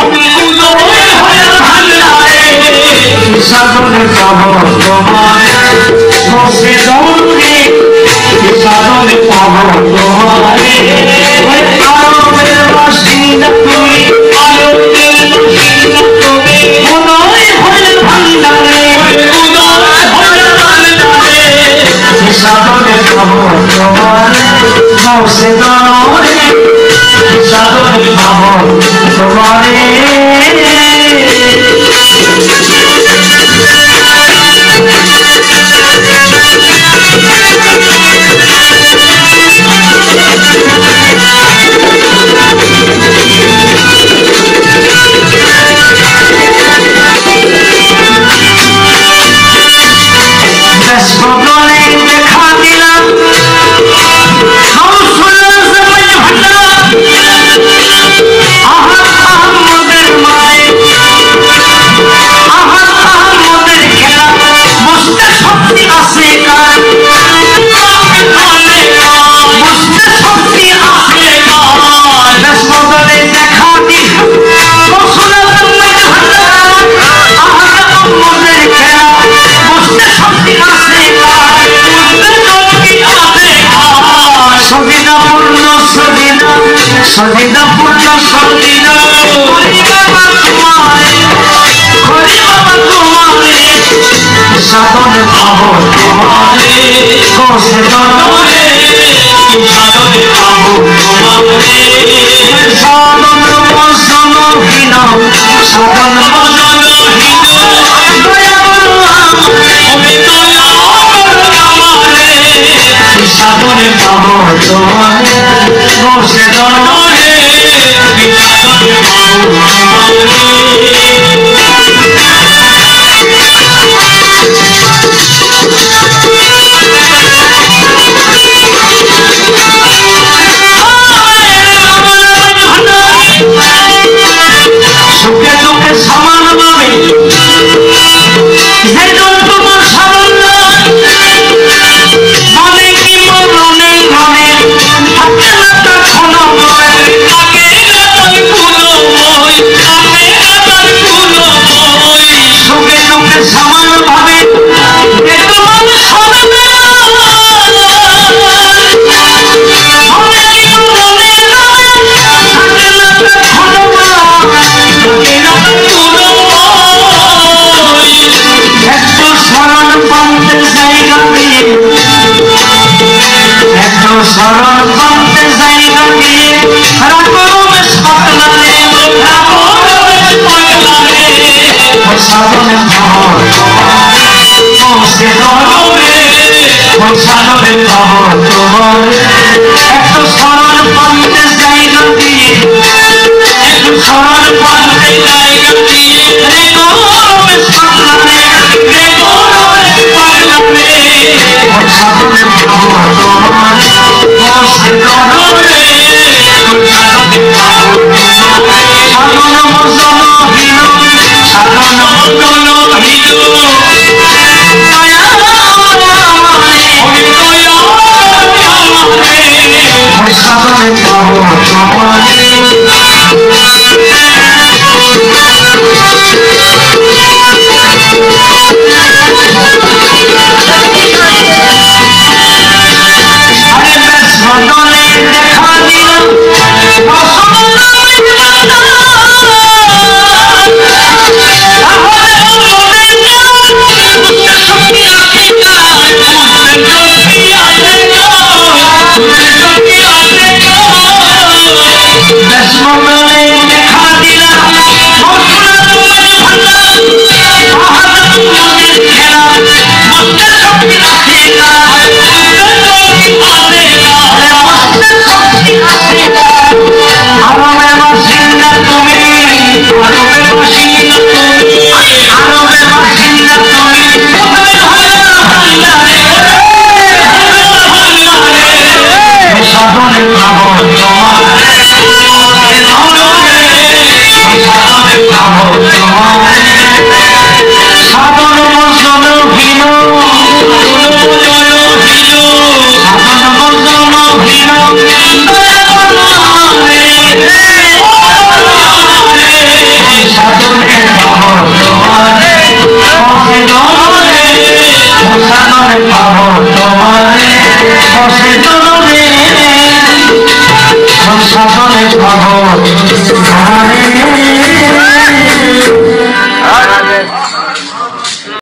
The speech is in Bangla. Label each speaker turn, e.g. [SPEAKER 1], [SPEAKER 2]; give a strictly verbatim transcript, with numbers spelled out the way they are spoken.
[SPEAKER 1] সাধনে পাব তোমারে বসে দৌড়ে সাধনে পাব তোমারে আরবের বাসিন্দা তুমি আরবের বাসিন্দা তুমি উদয় হয়ে ভান্ডারে উদয় হয়ে ভান্ডারে সাধনে পাব তোমারে বসে দৌড়ে সাধনে পাব তোমারে সদিনা পূর্ণ সদিনা হরি বাবা তোমারে হরি বাবা তোমারে সাধনে পাব তোমারে বসে দৌড়ে সাধনে পাব তোমারে সাধন বসন হীন সাধন বসন হীন দয়া করো আমি দয়া করো আমারে সাধনে পাব তোমারে বসে দৌড়ে সুখে দুঃখে সমান ভাবে যে তোমার সামান্য মনে কি মরণে ঘরে হাতে হাতে খোলো আগে রাতাই ফুলো মই আগে রাতাই ফুলো মই সুখে দুঃখে সমান ভাবে যে তোমার সামান্য মনে কি মরণে ঘরে হাতে হাতে খোলো একটু স্মরণ পান্তে জায়গা দিয়ে একটু স্মরণ পান্তে জায়গা দিয়ে রাগরমে সকলারে রাগরমে সকলারে সাধনে পাব বসে দৌড়ে সাধনে পাব তোমারে একটু স্মরণ পান্তে জায়গা দিয়ে একটু স্মরণ পান্তে জায়গা দিয়ে রেগরমে সকলারে রেগরমে সকলারে সাধনে পাব তোমারে বসে দৌড়ে সাধনে পাব তোমারে সাধন বসন হীন সাধন বসন হীন দয়া আমারে দয়া আমারে সাধনে পাব তোমারে দেখা দিলাম সাধনে পাবো তোমারে বসে চরণে সাধনে পাবো